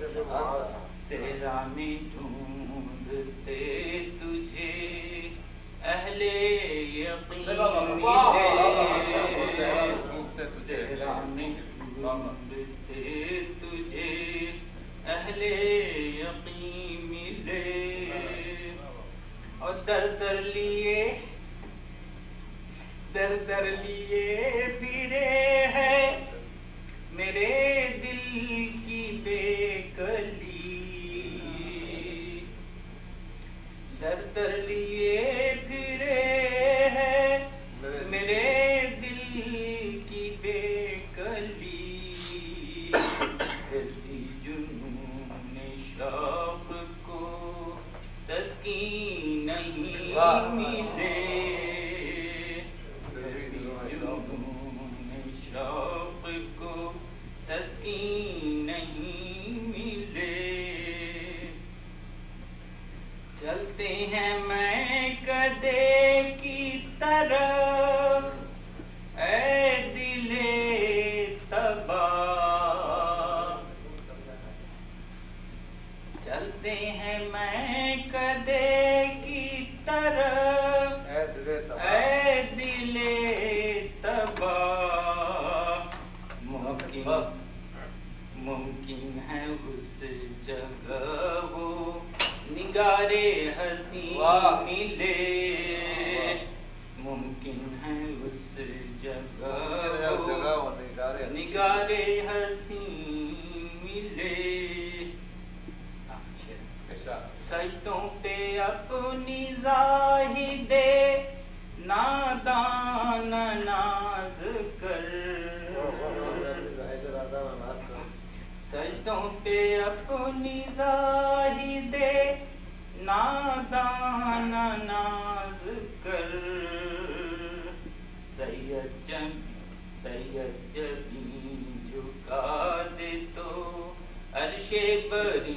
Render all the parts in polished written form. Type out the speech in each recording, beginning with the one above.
सेहरा में ढूंढते तुझे अहले यकीन सेहरा में ढूंढते तुझे अहले यकीन मिले और दर दर लिए फिरे है मेरे दिल की बेकली दर दर लिए फिरे है मेरे दिल की बेकली जल्दी जुनून शौक को तस्कीन नहीं मिले शौक को तस्कीन नहीं मिले चलते हैं मैं कदे की तरफ ऐ दिले तबाह चलते हैं मैं कदे की तरफ ऐ दिले मुमकिन है उस जगह वो निगारे हंसी मिले मुमकिन है उस जगह वो निगारे हंसी मिले सजदों पे अपनी ज़ाहिदे नादान नाज कर सजदों पे अपनी ज़ाहिदे नादान नाज कर सैयद जबी झुका दे तो अर्शे बरी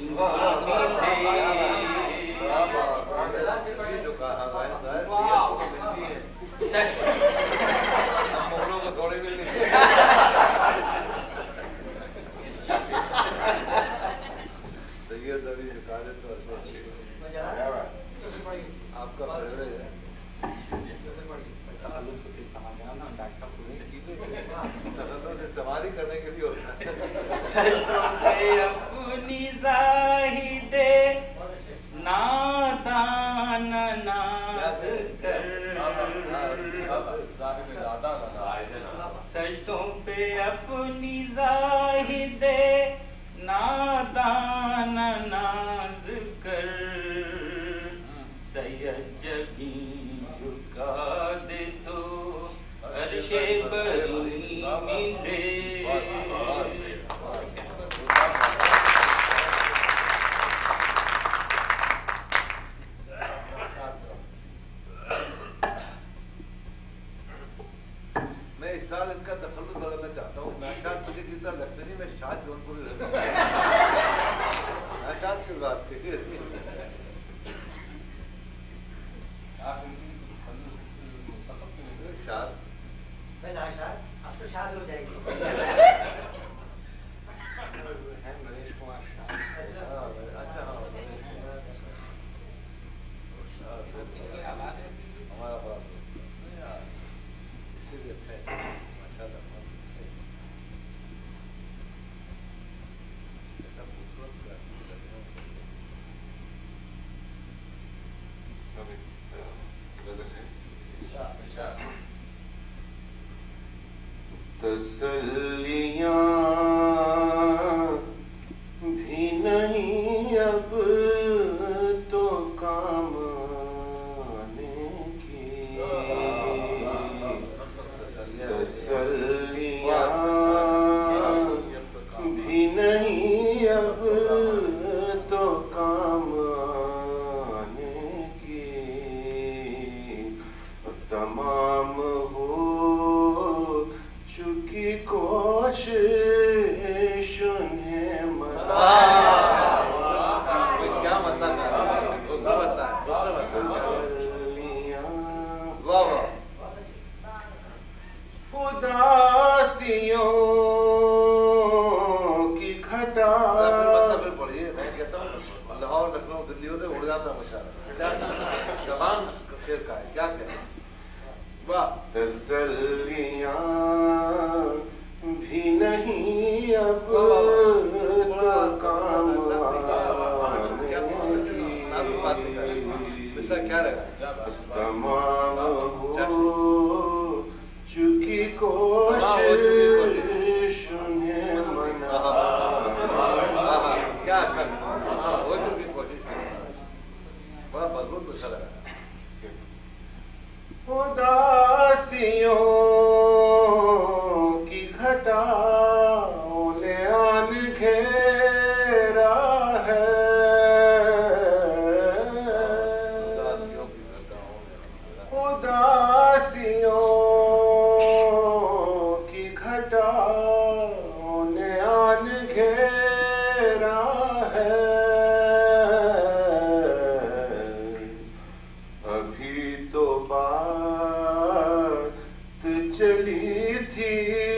आपका इस्तेमाल करने के लिए होता है अपनी ज़ाहिदे नादान नाज कर सजदों पे अपनी ज़ाहिदे नादान नाज कर सैयद जबी झुका दे तो अर्शे बरी मिले मैं इस साल इनका तखल्लुस करना चाहता हूँ नाशाद मुझे किस तरह लगता नहीं मैं शाद जौनपुर नाशाद की बात की शाद मैं नाशाद अब तो शाद हो जाएगी मनीष कुमार शाह अच्छा हमारा बात इसीलिए अच्छा है माशाल्लाह ऐसा खूबसूरत तसल्लियाँ भी नहीं अब तो काम आने की तसल्लियाँ भी नहीं अब तो काम आने की तमाम हो चुकी कोशिश उन्हें मना پھر پڑھیے. میں کہتا ہوں لاہور لکھنؤ دلی ہوتے اڑ جاتا مشاعرہ. زبان شیر کا ہے, کیا کہیں. واہ. تسلیاں بھی نہیں اب کام کیا رہا تمام ہو چکی کوشش انہیں منا. کیا ہو چکی کوشش. بڑا مضبوط مشاعرہ ہے. اداسیوں کی گھٹاؤں نے آن گھیرا ہے. اداسیوں کی گھٹاؤں نے آن گھیرا ہے. ابھی تو بات چلی تھی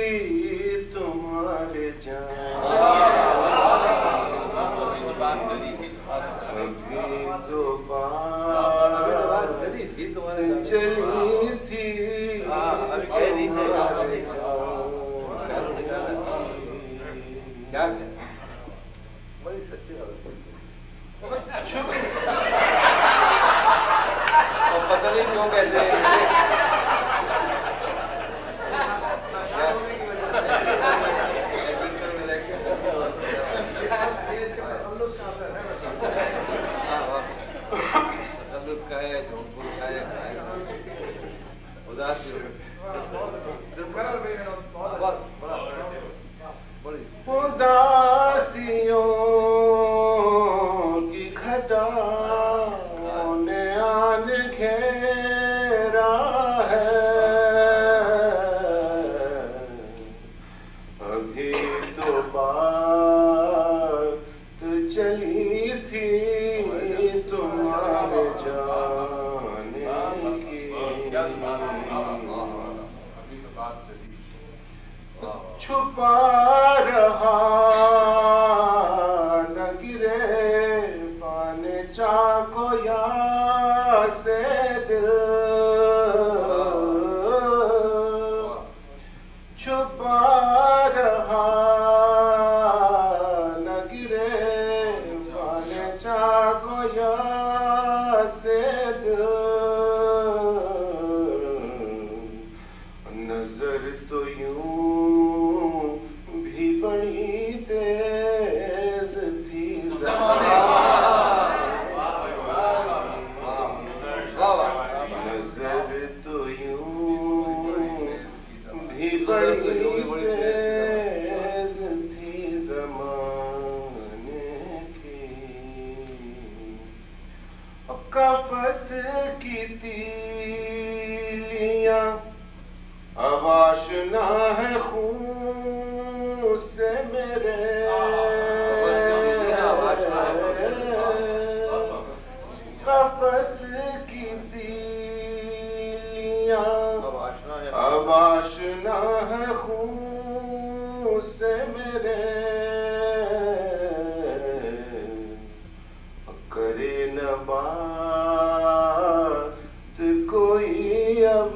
تمہارے جان. ابھی تو بات چلی تھی کیا بڑی سچی غلط. پتہ نہیں کیوں کہتے ہیں. اداسیوں کی گھٹاؤں نے آن گھیرا ہے. ابھی تو بات چلی تھی تمہارے جانے کی. چھپا رہا نہ گرے پان چاکو یا سے دل. چھپا رہا نہ گرے پان چاکو یا سے دل. نظر تو یوں بھی بڑی تیز تھی نظر تو یوں بھی بڑی تیز تھی زمانے کی. قفس کی تیلیاں اب آشنا ہے خون سے میرے. قفس کی تیلیاں اب آشنا ہے خون سے میرے. کرے نہ بات کوئی اب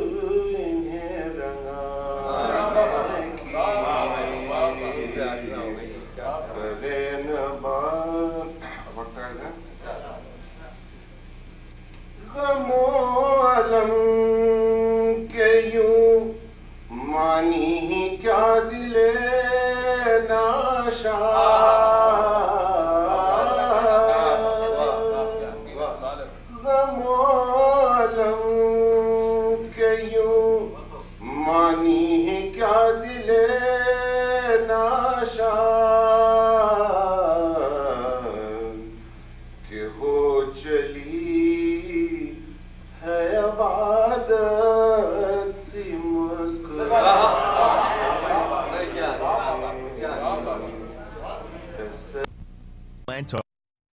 غم و علم کے یوں مانی ہی کیا دل ناشاد. غم و علم کے یوں مانی ہی کیا دل ناشاد. کہ ہو چلی ہے عبادت سی مسکراہٹ.